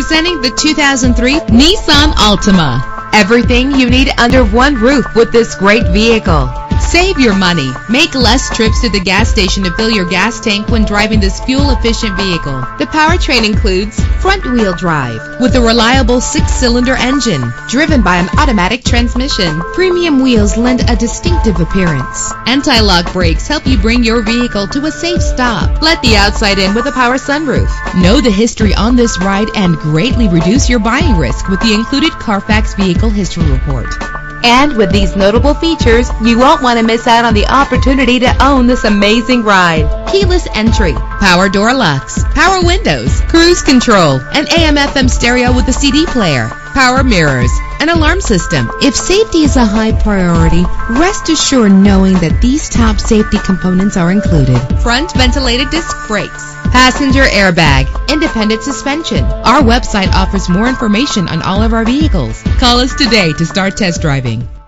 Presenting the 2003 Nissan Altima. Everything you need under one roof with this great vehicle. Save your money. Make less trips to the gas station to fill your gas tank when driving this fuel-efficient vehicle. The powertrain includes front-wheel drive with a reliable 6-cylinder engine driven by an automatic transmission. Premium wheels lend a distinctive appearance. Anti-lock brakes help you bring your vehicle to a safe stop. Let the outside in with a power sunroof. Know the history on this ride and greatly reduce your buying risk with the included Carfax Vehicle History Report. And with these notable features, you won't want to miss out on the opportunity to own this amazing ride. Keyless entry, power door locks, power windows, cruise control, an AM/FM stereo with a CD player, power mirrors, an alarm system. If safety is a high priority, rest assured knowing that these top safety components are included. Front ventilated disc brakes, passenger airbag, independent suspension. Our website offers more information on all of our vehicles. Call us today to start test driving.